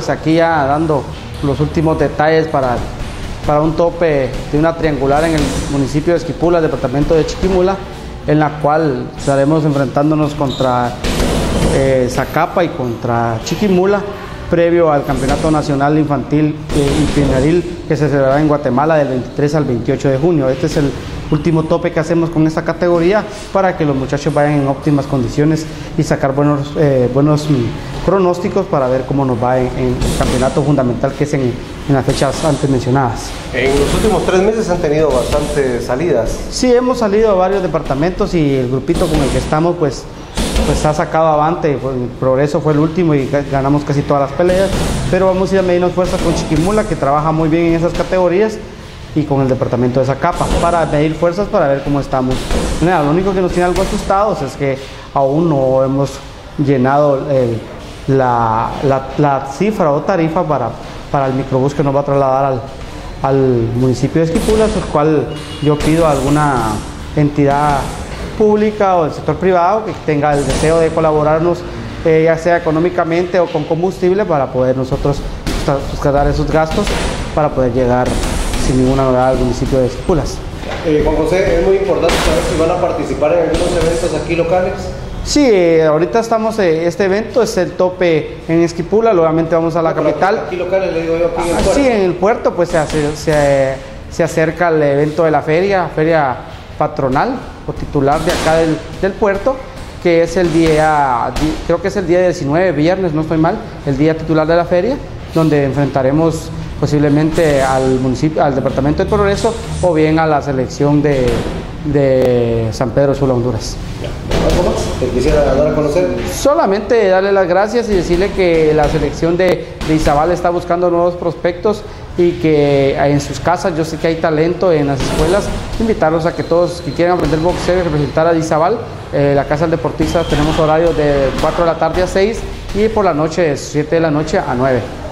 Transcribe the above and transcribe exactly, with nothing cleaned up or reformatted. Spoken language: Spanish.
Aquí ya dando los últimos detalles para, para un tope de una triangular en el municipio de Esquipula, departamento de Chiquimula, en la cual estaremos enfrentándonos contra eh, Zacapa y contra Chiquimula, previo al Campeonato Nacional Infantil eh, y Primeril que se celebrará en Guatemala del veintitrés al veintiocho de junio. Este es el último tope que hacemos con esta categoría para que los muchachos vayan en óptimas condiciones y sacar buenos, eh, buenos pronósticos para ver cómo nos va en, en el campeonato fundamental que es en, en las fechas antes mencionadas. En los últimos tres meses han tenido bastantes salidas. Sí, hemos salido a varios departamentos y el grupito con el que estamos pues pues ha sacado avante. El Progreso fue el último y ganamos casi todas las peleas, pero vamos a ir a medirnos fuerzas con Chiquimula, que trabaja muy bien en esas categorías, y con el departamento de Zacapa, para medir fuerzas, para ver cómo estamos. Mira, lo único que nos tiene algo asustados es que aún no hemos llenado el, la, la, la cifra o tarifa para, para el microbús que nos va a trasladar al, al municipio de Esquipula, por cual yo pido a alguna entidad pública o del sector privado que tenga el deseo de colaborarnos, eh, ya sea económicamente o con combustible, para poder nosotros buscar esos gastos para poder llegar sin ninguna novedad al municipio de Esquipulas. Eh, Juan José, es muy importante saber si van a participar en algunos eventos aquí locales. Sí, eh, ahorita estamos, eh, este evento es el tope en Esquipula, nuevamente vamos a la no, capital. Aquí locales, le digo yo, aquí ah, en el puerto. Sí, en el puerto pues se, hace, se, se acerca el evento de la feria, feria patronal o titular de acá del, del puerto, que es el día, creo que es el día diecinueve, viernes, no estoy mal, el día titular de la feria, donde enfrentaremos posiblemente al municipio, al departamento de Progreso, o bien a la selección de, de San Pedro Sula, Honduras. ¿Algo más que quisiera dar a conocer? Solamente darle las gracias y decirle que la selección de, de Izabal está buscando nuevos prospectos y que en sus casas, yo sé que hay talento en las escuelas, invitarlos a que todos que quieran aprender boxeo y representar a Izabal, eh, la Casa del Deportista, tenemos horario de cuatro de la tarde a seis y por la noche de siete de la noche a nueve.